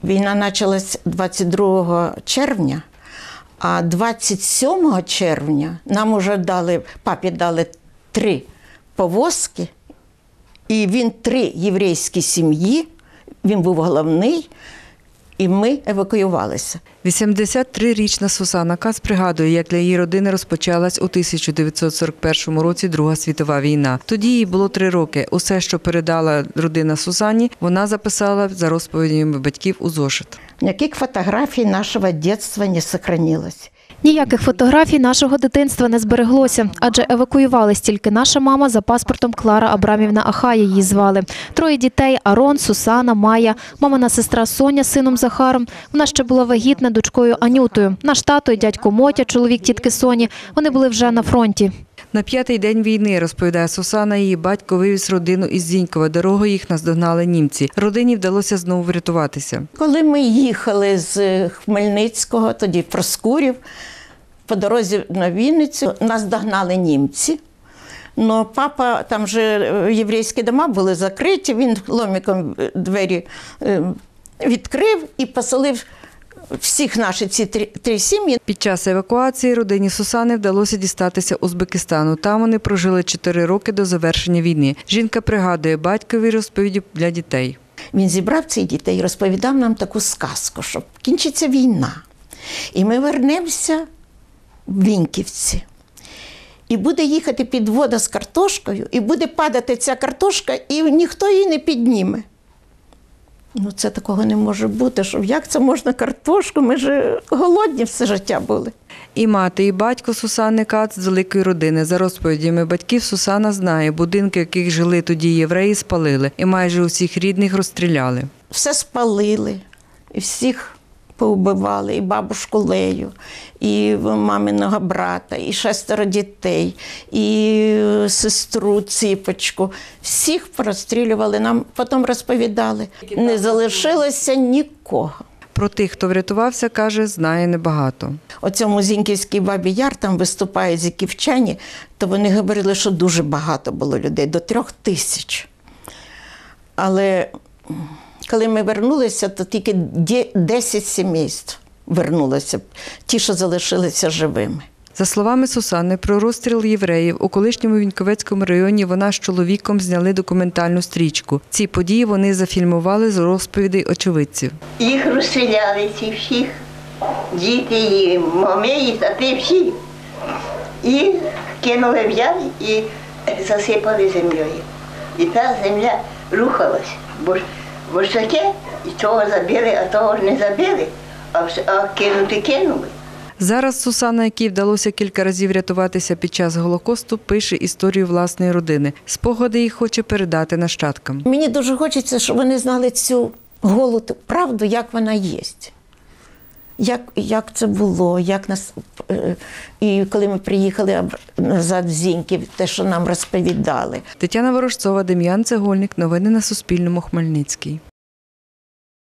Війна почалась 22 червня, а 27 червня нам уже папі дали 3 повозки, і він 3 єврейські сім'ї, він був головний, і ми евакуювалися. 83-річна Сусанна Кац пригадує, як для її родини розпочалась у 1941 році Друга світова війна. Тоді їй було 3 роки. Усе, що передала родина Сусанні, вона записала за розповідями батьків у зошит. Ніяких фотографій нашого дитинства не зберігалось. Ніяких фотографій нашого дитинства не збереглося, адже евакуювалась тільки наша мама за паспортом Клара Абрамівна Ахая її звали. 3 дітей – Арон, Сусана, Майя, мамина сестра Соня з сином Захаром. Вона ще була вагітна дочкою Анютою. Наш тато і дядько Мотя, чоловік тітки Соні, вони були вже на фронті. На 5-й день війни, розповідає Сусанна, її батько вивіз родину із Зінькова. Дорогою їх наздогнали німці. Родині вдалося знову врятуватися. Коли ми їхали з Хмельницького, тоді в Проскурів, по дорозі на Вінницю, нас догнали німці. Но папа, там же єврейські дома були закриті, він ломиком двері відкрив і поселив всіх наші ці 3 сім'ї. Під час евакуації родині Сусани вдалося дістатися Узбекистану. Там вони прожили 4 роки до завершення війни. Жінка пригадує батькові розповіді для дітей. Він зібрав цих дітей і розповідав нам таку сказку, що кінчиться війна. І ми вернемося в Віньківці. І буде їхати підвода з картошкою, і буде падати ця картошка, і ніхто її не підніме. Ну, це такого не може бути, що як це можна картошку? Ми ж голодні все життя були. І мати, і батько Сусанни Кац з великої родини. За розповідями батьків, Сусанна знає, будинки, в яких жили тоді євреї, спалили. І майже усіх рідних розстріляли. Все спалили, і всіх повбивали, і бабушку Лею, і маминого брата, і 6 дітей, і сестру Ціпочку. Всіх порозстрілювали, нам потім розповідали. Не залишилося нікого. Про тих, хто врятувався, каже, знає небагато. Оцьому Зіньківський Бабій Яр, там виступають зіківчані, то вони говорили, що дуже багато було людей, до 3000. Але коли ми вернулися, то тільки 10 сімейств вернулося, ті, що залишилися живими. За словами Сусанни, про розстріл євреїв у колишньому Віньковецькому районі вона з чоловіком зняли документальну стрічку. Ці події вони зафільмували з розповідей очевидців. Їх розстріляли, ці всіх, діти, і мами, і тати, всі. І кинули в яр і засипали землею. І та земля рухалась. Бо ж таке, і того забили, а того ж не забили, а кинути кинули. Зараз Сусанна, якій вдалося кілька разів рятуватися під час Голокосту, пише історію власної родини. Спогади їх хоче передати нащадкам. Мені дуже хочеться, щоб вони знали цю голу правду, як вона є. Як це було, як нас... І коли ми приїхали назад в Зіньків, те, що нам розповідали. Тетяна Ворожцова, Дем'ян Цегольник. Новини на Суспільному. Хмельницький.